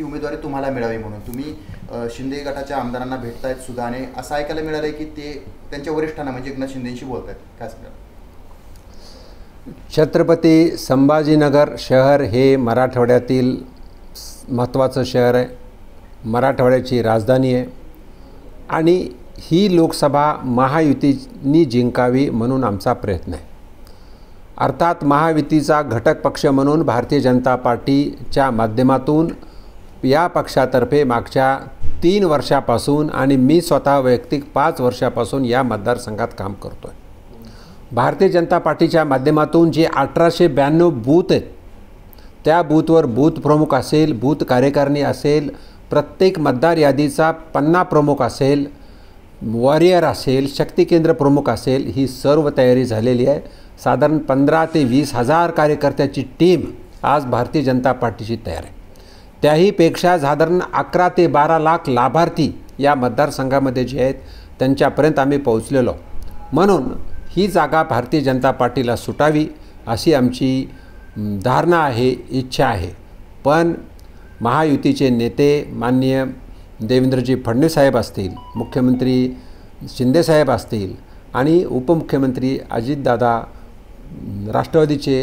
उमेदवारी तुम्हाला मिळावी म्हणून तुम्ही शिंदे गटाच्या आमदारांना भेटतायत सुद्धा आणि असं ऐकायला मिळालं की ते त्यांच्या वरिष्ठांना म्हणजे एकनाथ शिंदेशी बोलत आहेत. काय सांगाल? छत्रपती संभाजीनगर शहर हे मराठवाड्यातील महत्त्वाचं शहर आहे, मराठवाड्याची राजधानी आहे आणि ही लोकसभा महायुतीने जिंकावी म्हणून आमचा प्रयत्न आहे. अर्थात महायुतीचा घटक पक्ष म्हणून भारतीय जनता पार्टीच्या माध्यमातून या पक्षातर्फे मागच्या 3 वर्षापासून आणि मी स्वतः वैयक्तिक 5 वर्षापासून या मतदारसंघात काम करतो आहे. भारतीय जनता पार्टीच्या माध्यमातून जे 1892 बूथ आहेत त्या बूथवर बूथ प्रमुख असेल, बूथ कार्यकारिणी असेल, प्रत्येक मतदार यादीचा पन्ना प्रमुख असेल, वॉरियर असेल, शक्ती केंद्र प्रमुख असेल, ही सर्व तयारी झालेली आहे. साधारण 15 ते 20 हजार कार्यकर्त्याची टीम आज भारतीय जनता पार्टीची तयार आहे. त्याहीपेक्षा साधारण 11 ते 12 लाख लाभार्थी या मतदारसंघामध्ये जे आहेत त्यांच्यापर्यंत आम्ही पोहोचलेलो. म्हणून ही जागा भारतीय जनता पार्टीला सुटावी अशी आमची धारणा आहे, इच्छा आहे. पण महायुतीचे नेते माननीय देवेंद्रजी फडणवीस साहेब असतील, मुख्यमंत्री शिंदेसाहेब असतील आणि उपमुख्यमंत्री अजितदादा राष्ट्रवादीचे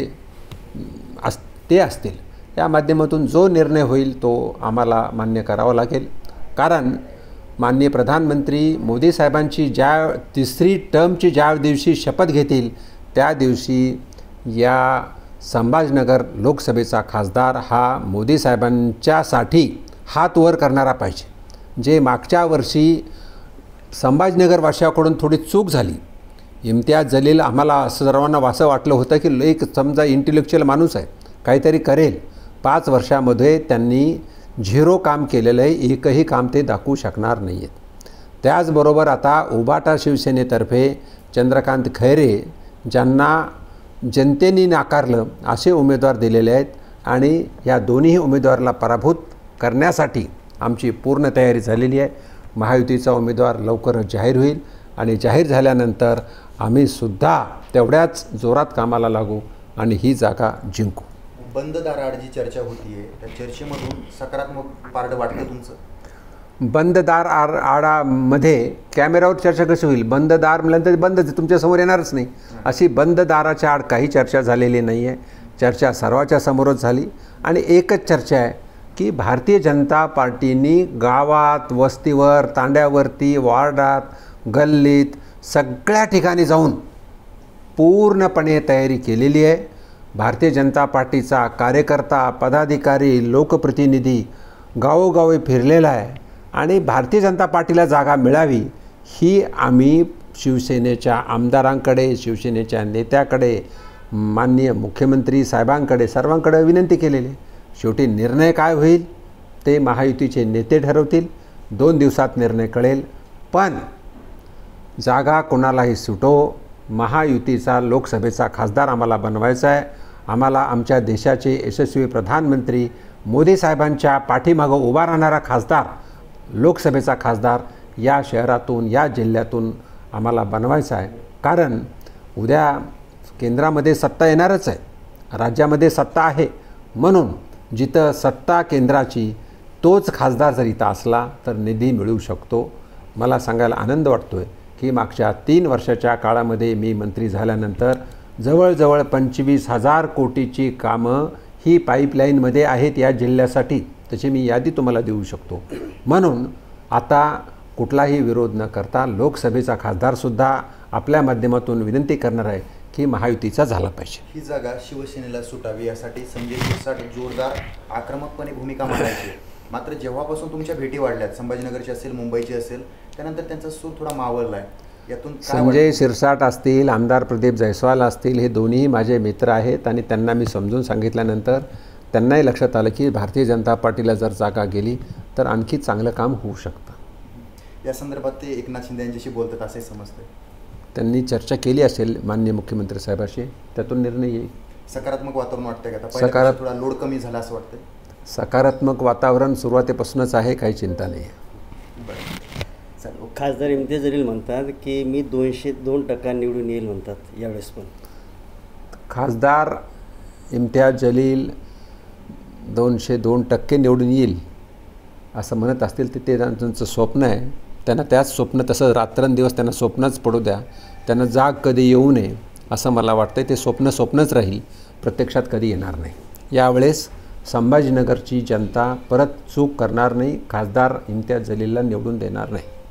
ते असतील, या माध्यमातून जो निर्णय होईल तो आम्हाला मान्य करावा लागेल. कारण माननीय प्रधानमंत्री मोदी साहेबांची ज्या 3री टर्मची ज्या दिवशी शपथ घेतील त्या दिवशी या संभाजीनगर लोकसभेचा खासदार हा मोदी साहेबांच्यासाठी हात वर करणारा पाहिजे. जे मागच्या वर्षी संभाजीनगर वासियाकडून थोडी चूक झाली, इम्तियाज जलील आम्हाला असं सर्वांना असं वाटलं होतं की एक समजा इंटेलेक्च्युअल माणूस आहे, काहीतरी करेल. 5 वर्षामध्ये त्यांनी 0 काम केलेलं आहे, एकही काम ते दाखवू शकणार नाही आहेत. त्याचबरोबर आता उबाटा शिवसेनेतर्फे चंद्रकांत खैरे ज्यांना जनतेने नाकारलं असे उमेदवार दिलेले आहेत आणि या दोन्ही उमेदवाराला पराभूत करण्यासाठी आमची पूर्ण तयारी झालेली आहे. महायुतीचा उमेदवार लवकरच जाहीर होईल आणि जाहीर झाल्यानंतर आम्ही सुद्धा तेवढ्याच जोरात कामाला लागू आणि ही जागा जिंकू. बंद दाराआड जी चर्चा होती आहे त्या चर्चेमधून सकारात्मक पारड वाटतं तुमचं? बंद दार आडामध्ये कॅमेऱ्यावर चर्चा कशी होईल? बंद दार म्हटल्यानंतर बंदच, तुमच्यासमोर येणारच नाही. अशी बंद दाराच्या आड काही चर्चा झालेली नाही आहे. चर्चा सर्वाच्या समोरच झाली आणि एकच चर्चा आहे की भारतीय जनता पार्टीने गावात, वस्तीवर, तांड्यावरती, वार्डात, गल्लीत सगळ्या ठिकाणी जाऊन पूर्णपणे तयारी केलेली आहे. भारतीय जनता पार्टीचा कार्यकर्ता, पदाधिकारी, लोकप्रतिनिधी गावोगावी फिरलेला आहे आणि भारतीय जनता पार्टीला जागा मिळावी ही आम्ही शिवसेनेच्या आमदारांकडे, शिवसेनेच्या नेत्याकडे, माननीय मुख्यमंत्री साहेबांकडे, सर्वांकडे विनंती केलेली आहे. शेवटी निर्णय काय होईल ते महायुतीचे नेते ठरवतील. 2 दिवसात निर्णय कळेल. पण जागा कोणालाही सुटो, महायुतीचा लोकसभेचा खासदार आम्हाला बनवायचा आहे. आम्हाला आमच्या देशाचे यशस्वी प्रधानमंत्री मोदी साहेबांच्या पाठीमागं उभा राहणारा खासदार, लोकसभेचा खासदार या शहरातून, या जिल्ह्यातून आम्हाला बनवायचा आहे. कारण उद्या केंद्रामध्ये सत्ता येणारच आहे, राज्यामध्ये सत्ता आहे. म्हणून जिथं सत्ता केंद्राची तोच खासदार जर इथं असला तर निधी मिळू शकतो. मला सांगायला आनंद वाटतो आहे की मागच्या 3 वर्षाच्या काळामध्ये मी मंत्री झाल्यानंतर जवळजवळ 25,000 कोटीची कामं ही पाईपलाईनमध्ये आहेत या जिल्ह्यासाठी. त्याची मी यादी तुम्हाला देऊ शकतो. म्हणून आता कुठलाही विरोध न करता लोकसभेचा खासदारसुद्धा आपल्या माध्यमातून विनंती करणार आहे की महायुतीचा झाला पाहिजे. ही जागा शिवसेनेला सुटावी यासाठी संजय शिरसाट जोरदार आक्रमकपणे भूमिका मांडायची. मात्र जेव्हापासून तुमच्या भेटी वाढल्यात, संभाजीनगरची असेल, मुंबईची असेल, त्यानंतर त्यांचा सूर थोडा मावळला आहे. यातून संजय शिरसाट असतील, आमदार प्रदीप जयस्वाल असतील, हे दोन्ही माझे मित्र आहेत आणि त्यांना मी समजून सांगितल्यानंतर त्यांनाही लक्षात आलं की भारतीय जनता पार्टीला जर जागा गेली तर आणखी चांगलं काम होऊ शकतं. या संदर्भात ते एकनाथ शिंदे यांच्याशी बोलतात असे समजते. त्यांनी चर्चा केली असेल माननीय मुख्यमंत्री साहेबांशी, त्यातून निर्णय येईल. सकारात्मक वातावरण वाटतं का? आता थोडा लोड कमी झाला असं वाटतं? सकारात्मक वातावरण सुरुवातीपासूनच आहे, काही चिंता नाही आहे. खासदार इम्तियाज जलील म्हणतात की मी 202% निवडून येईल म्हणतात यावेळेस. पण खासदार इम्तियाज जलील 202% निवडून येईल असं म्हणत असतील तर ते त्यांचं स्वप्न आहे. त्यांना त्याच स्वप्न तसं रात्रंदिवस त्यांना स्वप्नच पडू द्या. त्यांना जाग कधी येऊ नये असं मला वाटतं. ते स्वप्नच राहील, प्रत्यक्षात कधी येणार नाही. यावेळेस संभाजीनगरची जनता परत चूक करणार नाही. खासदार इम्तियाज जलीलला निवडून देणार नाही.